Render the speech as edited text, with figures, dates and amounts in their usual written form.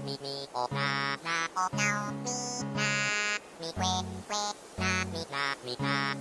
มีโอบนาโอบเนามีนามีเควนามีนา